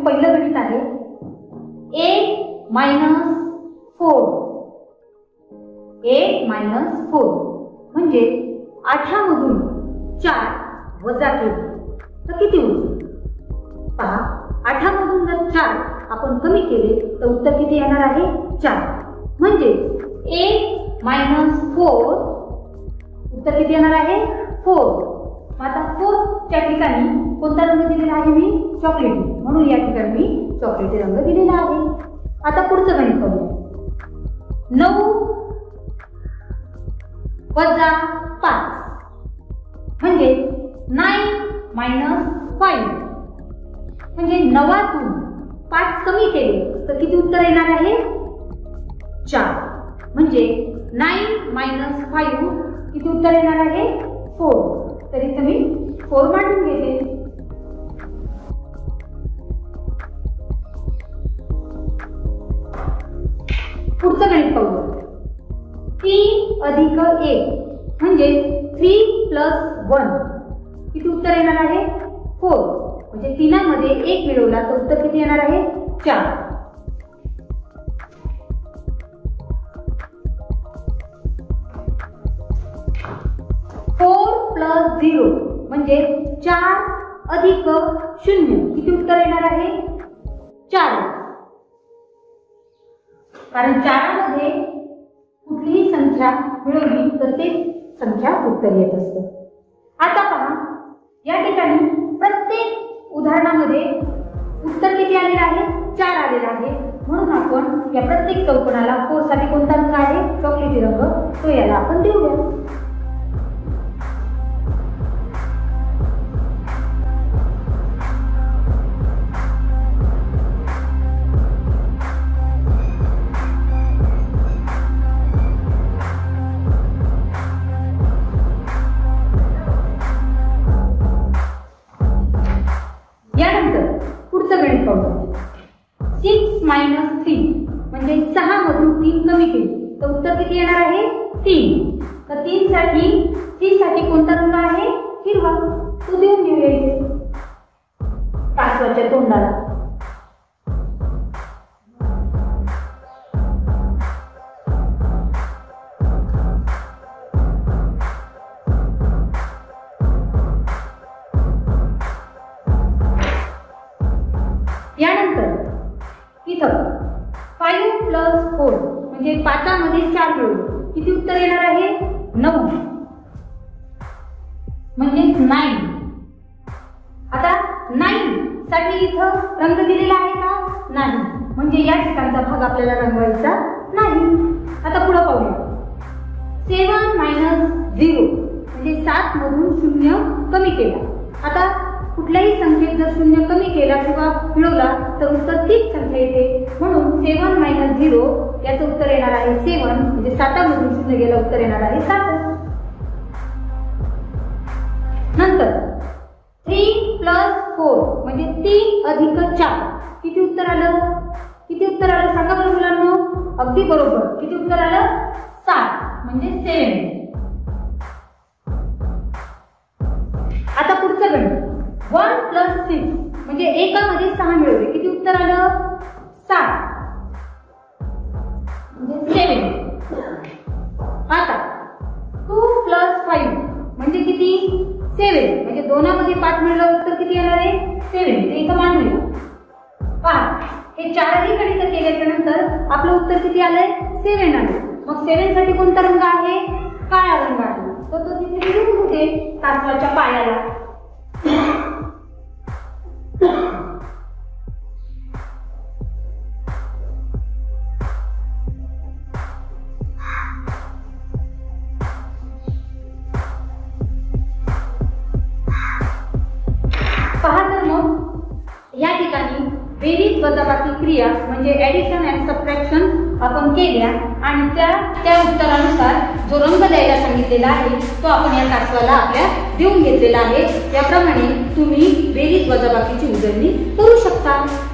मग पहिलं गणित आहे 8 - 4. 8 - 4 म्हणजे 8 मधून 4 वजा केले तर किती होईल? पहा, 8 मधून जर 4 आपण कमी केले तर उत्तर किती येणार आहे? 4. म्हणजे 8 - 4 उत्तर किती येणार आहे? 4. आता 4 च्या ठिकाणी कोणता रंग दिलेला आहे? मी चॉकलेटी, म्हणून या ठिकाणी मी चॉकलेटी रंग दिलेला आहे. आता पुढचं गणित पाहूया. 9 - 5 म्हणजे 9 - 5 म्हणजे 9तून 5 कमी केले तर किती उत्तर येणार आहे? 4. म्हणजे 9 - 5 किती उत्तर येणार आहे? 4. तरी तुम्ही 4 मांडून घेते. पुढचं गणित पाहूया. 3 + 1 म्हणजे 3 + 1 किती उत्तर येणार आहे? 4. म्हणजे 3 मध्ये 1 मिळवला तर उत्तर किती येणार आहे? 4. +0 म्हणजे 4 + 0 किती उत्तर येणार आहे? 4. कारण 4 मध्ये कुठलीही संख्या मिळवली तर ते संख्या उत्तर येत असतं. आता पहा, या ठिकाणी प्रत्येक उदाहरणामध्ये उत्तर किती आलेलं आहे? 4 आलेलं आहे. म्हणून आपण या प्रत्येक चौकोनाला 4 साठी कोणता रंग आहे? चॉकलेटी रंग, तो याला आपण देऊया. पुढचं गणित पाहूया. 6 - 3 म्हणजे 6 मधून 3 कमी केले तर उत्तर किती येणार आहे? 3. तर 3 साठी कोणता रंग आहे? हिरवा, तो देऊन घेऊया इथे कासवाच्या तोंडाला. यानंतर इथं 5 + 4 म्हणजे 5 मध्ये 4 मिळवले किती उत्तर येणार आहे? 9. म्हणजे 9. आता 9 साठी इथं रंग दिलेला आहे का? नाही. म्हणजे या ठिकाणचा भाग आपल्याला रंगवायचा नाही. आता पुढे पाहूया. 7 - 0 म्हणजे 7 मधून 0 कमी केला. आता कुठल्याही संख्येत जर 0 कमी केला किंवा मिळवला तर उत्तर तीच संख्या येते. म्हणून 7 - 0 याचं उत्तर येणार आहे 7. म्हणजे 7 मधून 0 गेला उत्तर येणार आहे 7. नंतर 3 + 4 म्हणजे 3 + 4 किती उत्तर आलं? किती उत्तर आलं सांगा बरं मुलांनो? अगदी बरोबर. किती उत्तर आलं? 7 म्हणजे 7. आता पुढचं गणित 1 + 6 म्हणजे 1 मध्ये 6 मिळवले किती उत्तर आलं? 7 म्हणजे 7. आता 2 + 5 म्हणजे किती? 7 म्हणजे 2 मध्ये 5 मिळवलं उत्तर किती येणार आहे? 7. ते इथं मांडूया. पहा, हे 4ही गणित केल्याच्या नंतर आपलं उत्तर किती आलंय? 7 आले. मग 7 साठी कोणता रंग आहे? काळा रंग आहे. तो तिथे लिहून होते कासवाच्या पायाला. पहा तर मग या ठिकाणी बेरीज वजाबाकी क्रिया म्हणजे ऍडिशन अँड सबट्रॅक्शन आपण केल्या आणि त्या उत्तरानुसार जो रंग द्यायला सांगितलेला आहे तो आपण या कासवाला आपल्या देऊन घेतलेला आहे. याप्रमाणे तुम्ही बेरीज वजाबाकीची उजळणी करू शकता.